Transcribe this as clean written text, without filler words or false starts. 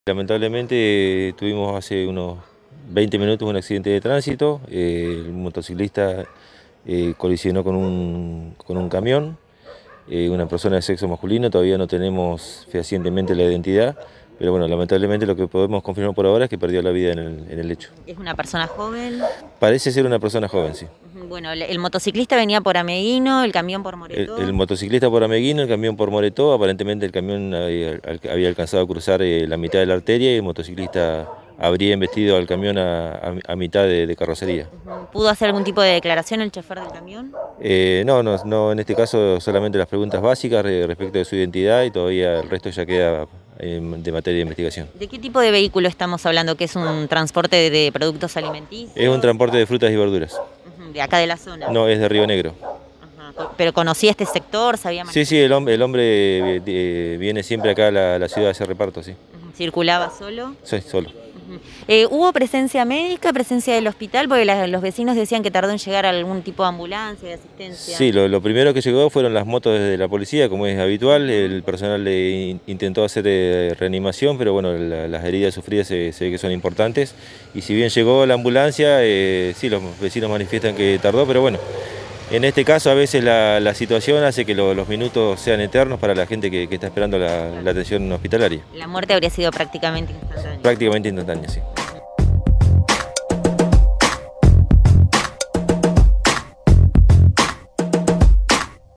Lamentablemente tuvimos hace unos 20 minutos un accidente de tránsito. El motociclista colisionó con un camión, una persona de sexo masculino. Todavía no tenemos fehacientemente la identidad, pero bueno, lamentablemente lo que podemos confirmar por ahora es que perdió la vida en el hecho. ¿Es una persona joven? Parece ser una persona joven, sí. Bueno, el motociclista venía por Ameguino, el camión por Moretó. El motociclista por Ameguino, el camión por Moretó. Aparentemente el camión había alcanzado a cruzar la mitad de la arteria y el motociclista habría embestido al camión a mitad de carrocería. ¿Pudo hacer algún tipo de declaración el chofer del camión? No, en este caso solamente las preguntas básicas respecto de su identidad y todavía el resto ya queda de materia de investigación. ¿De qué tipo de vehículo estamos hablando? ¿Que es un transporte de productos alimenticios? Es un transporte de frutas y verduras. ¿De acá de la zona? No, es de Río Negro. ¿Pero conocía este sector? ¿Sabía más? Sí, el hombre viene siempre acá a la ciudad a hacer reparto, sí. ¿Circulaba solo? Sí, solo. ¿Hubo presencia médica, presencia del hospital? Porque los vecinos decían que tardó en llegar algún tipo de ambulancia, de asistencia. Sí, lo primero que llegó fueron las motos de la policía, como es habitual. El personal intentó hacer reanimación, pero bueno, las heridas sufridas se ve que son importantes. Y si bien llegó la ambulancia, sí, los vecinos manifiestan que tardó, pero bueno, en este caso a veces la situación hace que los minutos sean eternos para la gente que está esperando la atención hospitalaria. La muerte habría sido prácticamente instantánea. Prácticamente instantánea, sí.